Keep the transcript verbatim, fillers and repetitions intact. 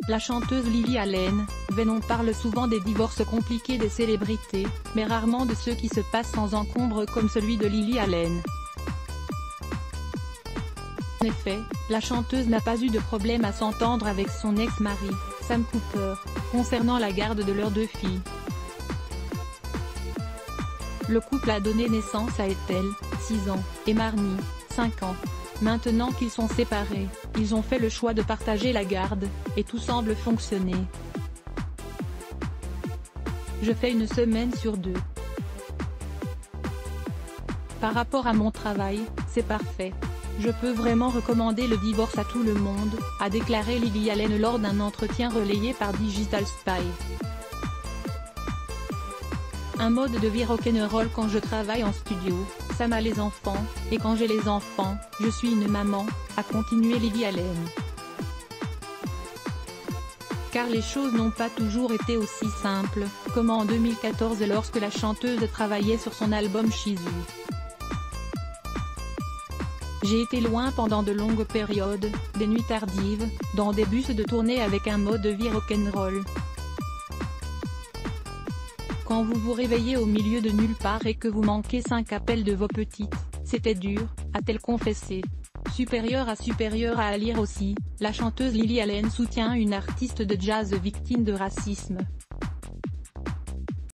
la chanteuse Lily Allen, Venom parle souvent des divorces compliqués des célébrités, mais rarement de ceux qui se passent sans encombre comme celui de Lily Allen. En effet, la chanteuse n'a pas eu de problème à s'entendre avec son ex-mari, Sam Cooper, concernant la garde de leurs deux filles. Le couple a donné naissance à Ethel, six ans, et Marnie, cinq ans. Maintenant qu'ils sont séparés, ils ont fait le choix de partager la garde, et tout semble fonctionner. Je fais une semaine sur deux. Par rapport à mon travail, c'est parfait. Je peux vraiment recommander le divorce à tout le monde, a déclaré Lily Allen lors d'un entretien relayé par Digital Spy. Un mode de vie rock'n'roll quand je travaille en studio, ça m'a les enfants, et quand j'ai les enfants, je suis une maman, a continué Lily Allen. Car les choses n'ont pas toujours été aussi simples, comme en deux mille quatorze lorsque la chanteuse travaillait sur son album She's You. J'ai été loin pendant de longues périodes, des nuits tardives, dans des bus de tournée avec un mode de vie rock'n'roll. Quand vous vous réveillez au milieu de nulle part et que vous manquez cinq appels de vos petites, c'était dur, a-t-elle confessé. Supérieure à supérieure à lire aussi, la chanteuse Lily Allen soutient une artiste de jazz victime de racisme.